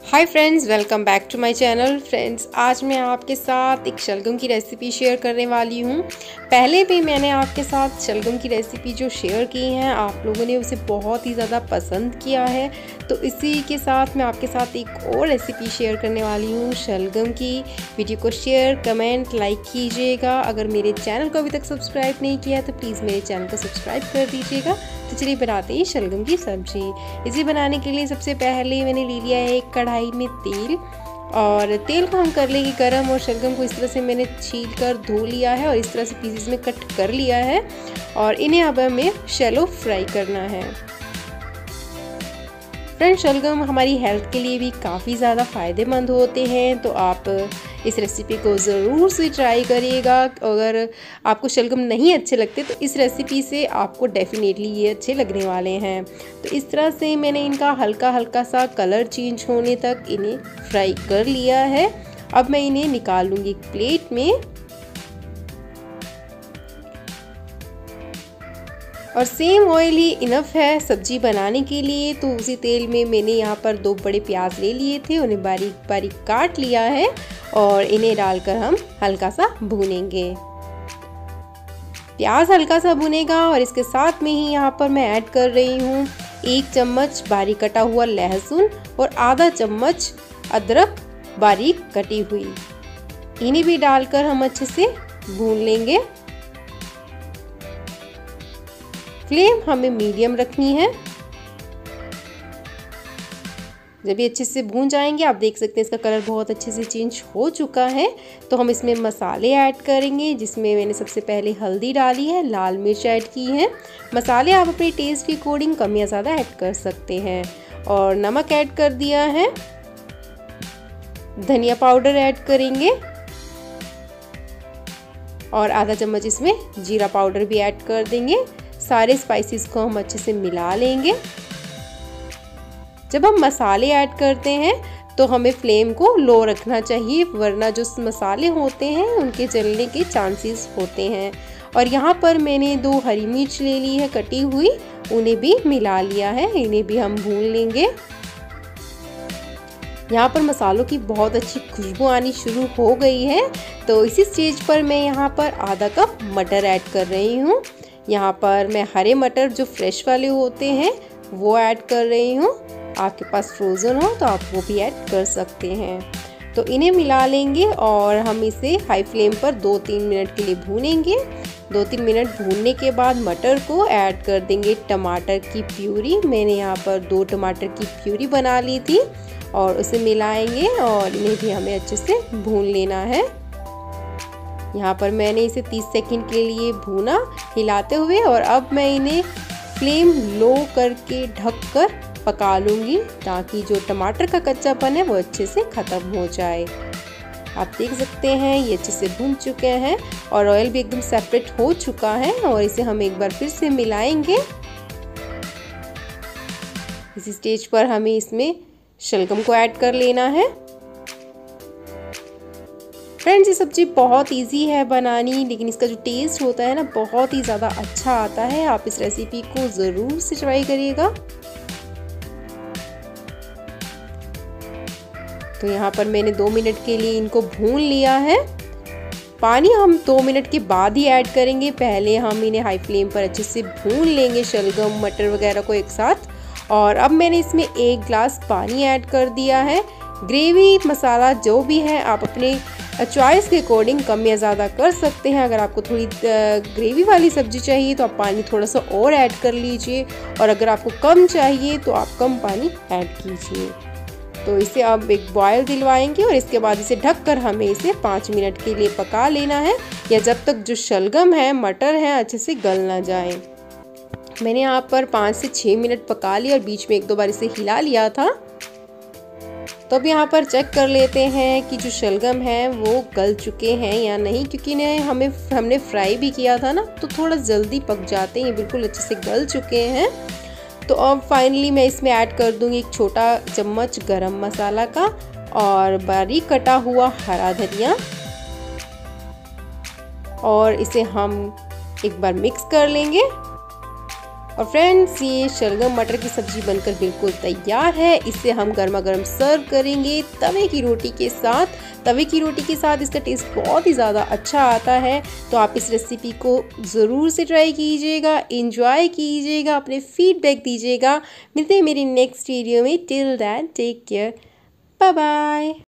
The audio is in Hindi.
Hi friends, welcome back to my channel. Friends, आज मैं आपके साथ एक शलगम की रेसिपी शेयर करने वाली हूँ। पहले भी मैंने आपके साथ शलगम की रेसिपी जो शेयर की हैं, आप लोगों ने उसे बहुत ही ज़्यादा पसंद किया है। तो इसी के साथ मैं आपके साथ एक और रेसिपी शेयर करने वाली हूँ शलगम की। वीडियो को शेयर, कमेंट, लाइक कीजिएगा। अगर मेरे चैनल को अभी तक सब्सक्राइब नहीं किया तो प्लीज़ मेरे चैनल को सब्सक्राइब कर दीजिएगा। तो चलिए बनाते हैं शलगम की सब्जी। इसे बनाने के लिए सबसे पहले मैंने ले लिया है एक कढ़ाई में तेल, और तेल को हम कर लेंगे गरम। और शलगम को इस तरह से मैंने छील कर धो लिया है और इस तरह से पीसेस में कट कर लिया है, और इन्हें अब हमें शैलो फ्राई करना है। फ्रेंड्स, शलगम हमारी हेल्थ के लिए भी काफ़ी ज़्यादा फ़ायदेमंद होते हैं, तो आप इस रेसिपी को ज़रूर से ट्राई करिएगा। अगर आपको शलगम नहीं अच्छे लगते तो इस रेसिपी से आपको डेफिनेटली ये अच्छे लगने वाले हैं। तो इस तरह से मैंने इनका हल्का हल्का सा कलर चेंज होने तक इन्हें फ्राई कर लिया है। अब मैं इन्हें निकाल लूँगी एक प्लेट में, और सेम ऑयल ही इनफ है सब्जी बनाने के लिए। तो उसी तेल में मैंने यहाँ पर 2 बड़े प्याज ले लिए थे, उन्हें बारीक बारीक काट लिया है और इन्हें डालकर हम हल्का सा भूनेंगे। प्याज हल्का सा भुनेगा और इसके साथ में ही यहाँ पर मैं ऐड कर रही हूँ 1 चम्मच बारीक कटा हुआ लहसुन और आधा चम्मच अदरक बारीक कटी हुई। इन्हें भी डालकर हम अच्छे से भून लेंगे। फ्लेम हमें मीडियम रखनी है। जब ये अच्छे से भून जाएंगे, आप देख सकते हैं इसका कलर बहुत अच्छे से चेंज हो चुका है। तो हम इसमें मसाले ऐड करेंगे, जिसमें मैंने सबसे पहले हल्दी डाली है, लाल मिर्च ऐड की है। मसाले आप अपने टेस्ट के अकॉर्डिंग कम या ज़्यादा ऐड कर सकते हैं, और नमक ऐड कर दिया है। धनिया पाउडर ऐड करेंगे और आधा चम्मच इसमें जीरा पाउडर भी ऐड कर देंगे। सारे स्पाइसेस को हम अच्छे से मिला लेंगे। जब हम मसाले ऐड करते हैं तो हमें फ्लेम को लो रखना चाहिए, वरना जो मसाले होते हैं उनके जलने के चांसेस होते हैं। और यहाँ पर मैंने 2 हरी मिर्च ले ली है कटी हुई, उन्हें भी मिला लिया है। इन्हें भी हम भून लेंगे। यहाँ पर मसालों की बहुत अच्छी खुशबू आनी शुरू हो गई है। तो इसी स्टेज पर मैं यहाँ पर आधा कप मटर ऐड कर रही हूँ। यहाँ पर मैं हरे मटर जो फ्रेश वाले होते हैं वो ऐड कर रही हूँ। आपके पास फ्रोज़न हो तो आप वो भी ऐड कर सकते हैं। तो इन्हें मिला लेंगे और हम इसे हाई फ्लेम पर 2-3 मिनट के लिए भूनेंगे। 2-3 मिनट भूनने के बाद मटर को ऐड कर देंगे टमाटर की प्यूरी। मैंने यहाँ पर 2 टमाटर की प्यूरी बना ली थी, और उसे मिलाएंगे और इन्हें भी हमें अच्छे से भून लेना है। यहाँ पर मैंने इसे 30 सेकंड के लिए भूना हिलाते हुए, और अब मैं इन्हें फ्लेम लो करके ढककर पका लूँगी, ताकि जो टमाटर का कच्चापन है वो अच्छे से ख़त्म हो जाए। आप देख सकते हैं ये अच्छे से भून चुके हैं और ऑयल भी एकदम सेपरेट हो चुका है, और इसे हम एक बार फिर से मिलाएंगे। इसी स्टेज पर हमें इसमें शलगम को ऐड कर लेना है। फ्रेंड्स, ये सब्जी बहुत इजी है बनानी, लेकिन इसका जो टेस्ट होता है ना, बहुत ही ज़्यादा अच्छा आता है। आप इस रेसिपी को ज़रूर से ट्राई करिएगा। तो यहाँ पर मैंने 2 मिनट के लिए इनको भून लिया है। पानी हम 2 मिनट के बाद ही ऐड करेंगे। पहले हम इन्हें हाई फ्लेम पर अच्छे से भून लेंगे, शलगम मटर वगैरह को एक साथ। और अब मैंने इसमें 1 ग्लास पानी ऐड कर दिया है। ग्रेवी मसाला जो भी है आप अपने चॉइस के अकॉर्डिंग कम या ज़्यादा कर सकते हैं। अगर आपको थोड़ी ग्रेवी वाली सब्जी चाहिए तो आप पानी थोड़ा सा और ऐड कर लीजिए, और अगर आपको कम चाहिए तो आप कम पानी ऐड कीजिए। तो इसे अब एक बॉयल दिलवाएंगे, और इसके बाद इसे ढककर हमें इसे 5 मिनट के लिए पका लेना है, या जब तक जो शलगम है, मटर है, अच्छे से गल ना जाए। मैंने यहाँ पर 5 से 6 मिनट पका लिया और बीच में 1-2 बार इसे हिला लिया था। तो अब यहाँ पर चेक कर लेते हैं कि जो शलगम है वो गल चुके हैं या नहीं, क्योंकि हमने फ्राई भी किया था ना, तो थोड़ा जल्दी पक जाते हैं। बिल्कुल अच्छे से गल चुके हैं। तो अब फाइनली मैं इसमें ऐड कर दूंगी 1 छोटा चम्मच गरम मसाला का, और बारीक कटा हुआ हरा धनिया, और इसे हम एक बार मिक्स कर लेंगे। और फ्रेंड्स ये शलगम मटर की सब्जी बनकर बिल्कुल तैयार है। इसे हम गर्मा गर्म सर्व करेंगे तवे की रोटी के साथ। तवे की रोटी के साथ इसका टेस्ट बहुत ही ज़्यादा अच्छा आता है। तो आप इस रेसिपी को ज़रूर से ट्राई कीजिएगा, एंजॉय कीजिएगा, अपने फीडबैक दीजिएगा। मिलते हैं मेरी नेक्स्ट वीडियो में। Till that take care, bye bye.